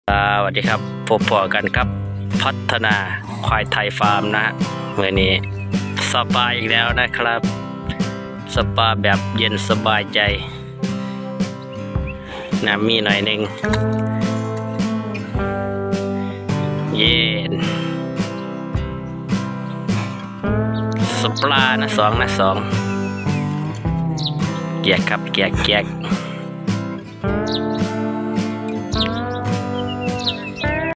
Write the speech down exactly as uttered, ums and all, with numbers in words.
สวัสดีครับพบพอกันครับพัฒนาควายไทยฟาร์มนะฮะเมื่อนี้สปาอีกแล้วนะครับสปาแบบเย็นสบายใจน้ำมีหน่อยหนึ่งเย็นสปานะสองนะสองเกียกครับเกียกเกียก